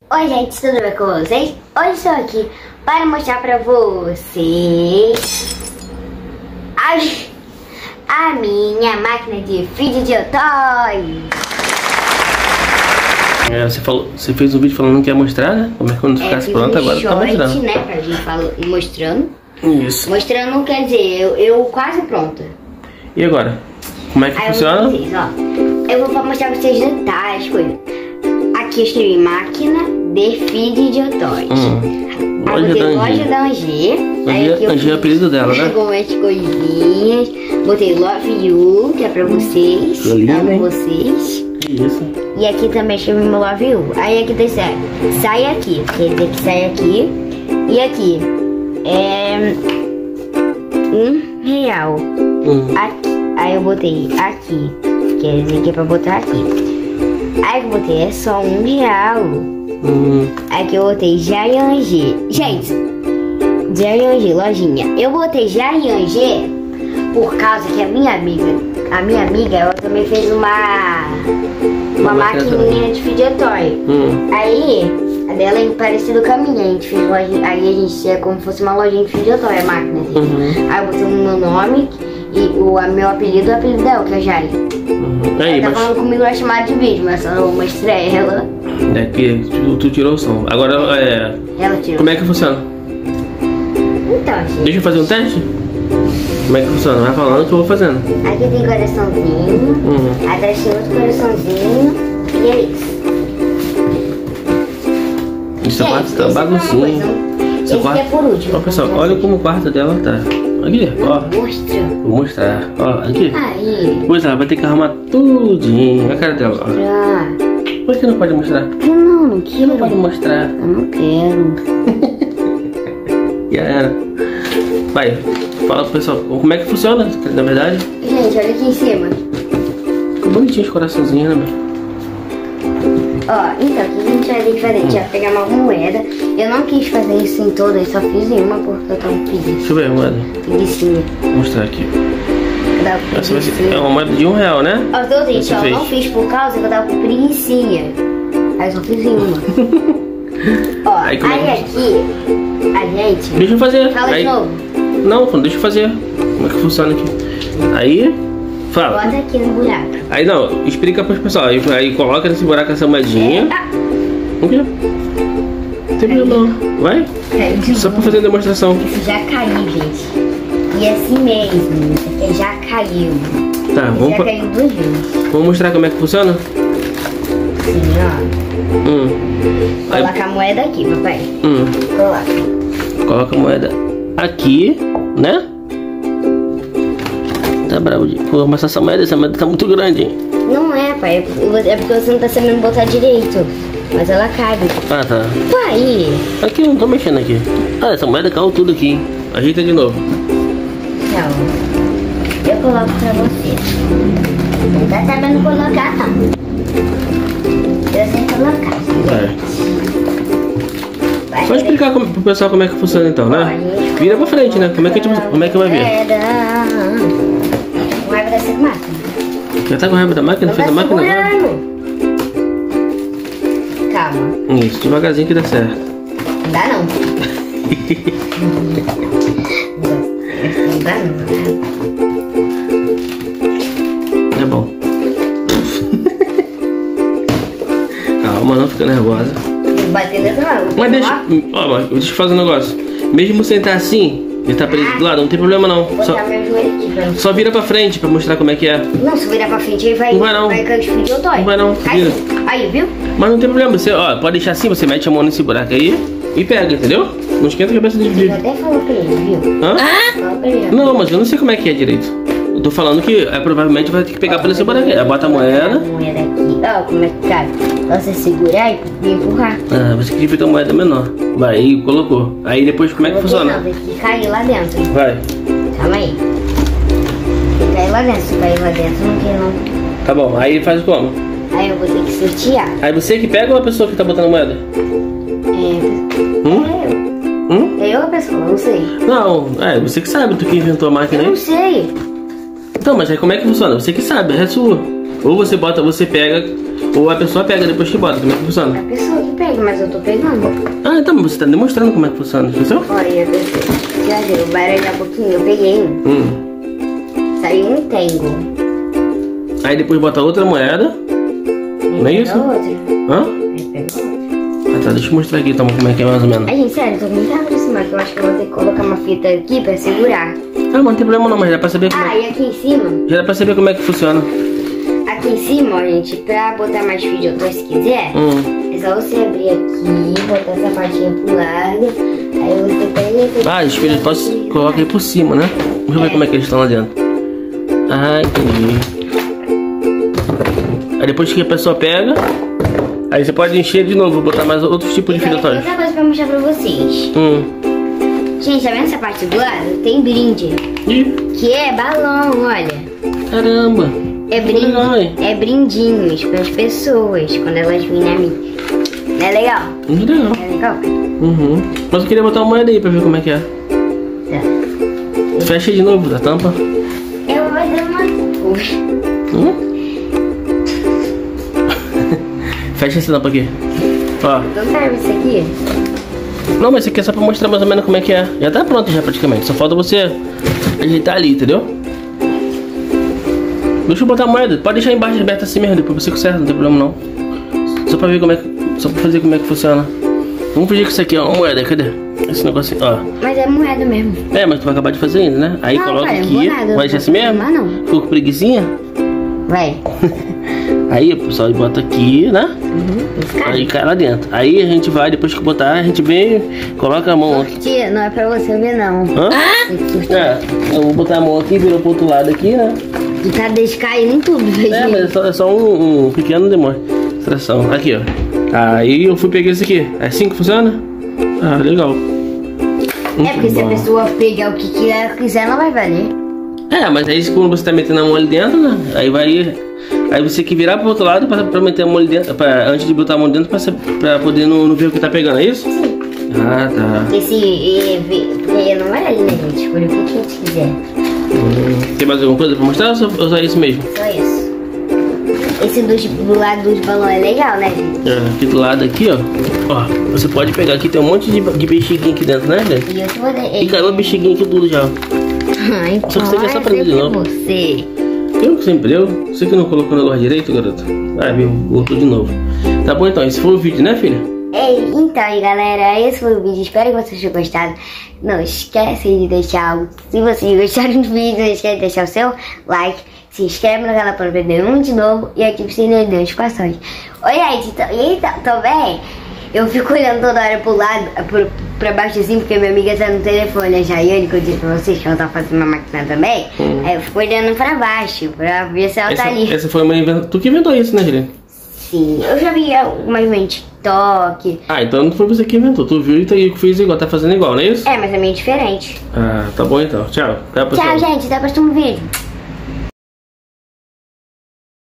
Oi gente, tudo bem com vocês? Hoje estou aqui para mostrar pra vocês a minha máquina de Fidget Toy. Você fez um vídeo falando que ia mostrar, né? Como é que quando ficasse pronto, agora tá mostrando. Né, pra gente mostrando. Isso. Mostrando quer dizer, eu quase pronta. E agora? Como é que funciona? Eu vou mostrar pra vocês detalhes, coisas. Aqui eu escrevi máquina de Fidget Toys. Loja da Angê. Angê é o apelido dela, né? Algumas coisinhas. Botei Love You, que é pra vocês. Amo vocês. Isso. E aqui também escrevi meu Love You. Aí aqui tem sai aqui. Quer dizer que sai aqui. E aqui é R$1. Aqui. Aí eu botei aqui. Quer dizer que é pra botar aqui. Aí eu botei é só R$1. Aqui eu botei Jaiangê. Gente, Jaiangê, lojinha. Eu botei Jaiangê por causa que a minha amiga, ela também fez uma maquininha de Fidget Toy. Aí, a dela é parecida com a minha. A gente fez lojinha, aí a gente é como se fosse uma lojinha de Fidget Toy, a máquina. Aí eu botei o meu nome e o meu apelido, dela, que é Jai. Ela tá falando comigo na chamada de vídeo, mas só eu mostrei ela. É que tu tirou o som. Agora ela tirou. Como é que funciona? Então, gente. Deixa eu fazer um teste? Como é que funciona? Vai falando que eu vou fazendo. Aqui tem coraçãozinho. Atrás tem outro coraçãozinho. E é isso. Esse quarto tá baguncinho. Esse aqui é por último. Ó, pessoal, olha como o quarto dela tá. Aqui, ó. Vou mostrar. Ó, aqui. Aí. Pois ela vai ter que arrumar tudinho. Olha a cara dela, ó. Por que não pode mostrar? Não quero. Não pode mostrar. Eu não quero. Já era. Vai, fala pro pessoal como é que funciona, na verdade. Gente, olha aqui em cima. Ficou bonitinho os coraçãozinhos, né, meu? Ó, então, o que a gente vai ter que fazer? A gente vai pegar uma moeda. Eu não quis fazer isso em todas, eu só fiz em uma porque eu tava preguiça. Deixa eu ver a moeda. Preguicinha. Vou mostrar aqui. É uma moeda de R$1, né? Ó, então, gente, eu não fiz por causa que eu tava com preguicinha. Aí eu só fiz em uma. Ó, aí aqui, a gente... Deixa eu fazer. Fala aí... de novo. Não, deixa eu fazer. Como é que funciona aqui? Aí, fala. Bota aqui no buraco. Aí não, explica pros pessoal. Aí coloca nesse buraco essa moedinha. O quê? Não tem problema não. Vai? Só pra fazer a demonstração. Isso já caiu, gente. E assim mesmo. Isso aqui já caiu. Tá, já caiu 2 vezes. Vamos mostrar como é que funciona? Sim, ó. Coloca a moeda aqui, papai. Coloca a moeda aqui, né? Tá bravo de... Vou amassar essa moeda tá muito grande, hein? Não é, pai. É porque você não tá sabendo botar direito. Mas ela cabe. Ah, tá. Pai. Aqui, eu não tô mexendo aqui. Ah, essa moeda caiu tudo aqui, hein? Ajeita de novo. Não. Eu coloco pra você. Não tá sabendo colocar, não. Eu sei colocar. Só explicar pro pessoal como é que funciona então, né? Vira pra frente, né? Como é que vai ver? Com raiva dessa máquina. Já tá com raiva da máquina? Fez a máquina agora? Calma. Isso, devagarzinho que dá certo. Não dá não. Não dá não. É bom. Calma, não fica nervosa. Bater nessa não. Mas deixa eu te fazer um negócio. Mesmo você sentar assim, ele tá preso do lado, não tem problema não. Só vira pra frente pra mostrar como é que é. Não, se virar pra frente aí vai. Não vai não. Vai cair de Fidget Toy. Não vai não. Vira. Aí, viu? Mas não tem problema, você pode deixar assim, você mete a mão nesse buraco aí e pega, entendeu? Não esquenta a cabeça de vídeo. Eu até falou pra ele, viu? Hã? Falou pra ele. Não, mas eu não sei como é que é direito. Eu tô falando que provavelmente vai ter que pegar pelo seu buraco. Aí bota a moeda. A moeda aqui. Ó, como é que cabe? Você segurar e empurrar. Ah, você queria pegar a moeda menor. Vai, aí colocou. Aí depois como é que funciona? Não, tem que cair lá dentro. Vai. Calma aí. Tem que cair lá dentro. Se cair lá dentro, não quer não. Tá bom, aí faz como? Aí eu vou ter que sortear. Aí você que pega ou a pessoa que tá botando a moeda? É eu a pessoa, não sei. Não, você que sabe, tu que inventou a máquina aí. Eu não sei. Então, mas aí como é que funciona? Você que sabe, é sua. Ou você bota, você pega, ou a pessoa pega depois que bota. Como é que funciona? A pessoa que pega, mas eu tô pegando. Ah, então você tá demonstrando como é que funciona, entendeu? Olha, já viu, baralhar um pouquinho, eu peguei um. Saiu um tango. Aí depois bota outra moeda. Não é isso? Outra. Hã? Aí pega outra. Ah, tá, deixa eu mostrar aqui então, como é que é mais ou menos. Ai, gente, sério, tô muito aproximada, que eu acho que eu vou ter que colocar uma fita aqui pra segurar. Ah, mas não tem problema não, mas já dá pra saber como Ah, e aqui em cima? Já dá pra saber como é que funciona. Aqui em cima, ó, gente, pra botar mais videotor se quiser, é só você abrir aqui, botar essa partinha pro lado, aí você pega... Ah, os filhos coloca aí por cima, né? Deixa eu ver como é que eles estão lá dentro. Ah, entendi. Aí depois que a pessoa pega, aí você pode encher de novo, botar mais outros tipos de fio tórico. Outra coisa pra mostrar pra vocês. Gente, tá vendo essa parte do lado? Tem brinde. Que é balão, olha. Caramba. É brinde, é brindinhos para as pessoas quando elas virem a mim. Não é legal? Muito legal. É legal? Mas eu queria botar uma moeda aí pra ver como é que é. Tá. Fecha de novo a tampa. Eu vou dar uma... Fecha essa tampa aqui. Ó. Não serve isso aqui? Não, mas isso aqui é só pra mostrar mais ou menos como é que é. Já tá pronto já praticamente. Só falta você ajeitar ali, entendeu? Deixa eu botar a moeda. Pode deixar embaixo aberta assim mesmo, depois você conserta, não tem problema não. Só pra ver como é que... Só pra fazer como é que funciona. Vamos fingir que isso aqui é uma moeda, cadê? Esse negocinho, ó. Mas é moeda mesmo. É, mas tu vai acabar de fazer ainda, né? Aí não, coloca pai, aqui. Vai deixar assim mesmo? Não. Ficou com preguicinha? Vai. Aí, pessoal, bota aqui, né? Aí cai lá dentro. Aí a gente vai, depois que botar, a gente vem, coloca a mão aqui. Tia, não é pra você ver, não. Hã? É, eu vou botar a mão aqui, virou pro outro lado aqui, né? Tu tá descaindo em tudo, velho. É, mas é só um pequeno demonstração. Aqui, ó. Aí eu fui pegar esse aqui. É assim que funciona? Ah, legal. É porque se a pessoa pegar o que ela quiser, não vai valer. É, mas aí quando você tá metendo a mão ali dentro, né? Aí vai... Aí você tem que virar pro outro lado pra meter a mão ali dentro, antes de botar a mão dentro, pra poder não ver o que tá pegando, é isso? Sim. Ah, tá. Porque não vai ali, né, gente? Escolha o que a gente quiser. Tem mais alguma coisa pra mostrar ou só isso mesmo? Só isso. Esse do lado dos balões é legal, né, gente? É, aqui do lado aqui, ó. Ó, você pode pegar aqui, tem um monte de bexiguinho aqui dentro, né, gente? E eu te vou dar... E caiu bexiguinho aqui tudo já. Ai, só que você quer só aprender de novo. Você. Eu que sempre eu? Você que não colocou o negócio direito, garoto? Ah, viu? Voltou de novo. Tá bom então, esse foi o vídeo, né, filha? Então, galera, esse foi o vídeo. Espero que vocês tenham gostado. Não esquece de deixar se vocês gostaram do vídeo, não esquece de deixar o seu like. Se inscreve no canal para ver um de novo e ative o sininho de notificações. Oi, gente, também eu fico olhando toda hora pro lado, pra baixo assim, porque minha amiga tá no telefone, a Jaiane, que eu disse pra vocês que ela tá fazendo uma máquina também. Aí eu fico olhando pra baixo, pra ver se ela tá ali. Essa foi uma invenção. Tu que inventou isso, né, Juliana? Sim, eu já vi algumas no TikTok. Ah, então não foi você que inventou. Tu viu e fez igual, tá fazendo igual, não é isso? É, mas é meio diferente. Ah, tá bom então. Tchau. Até a próxima. Tchau, gente, até o próximo vídeo.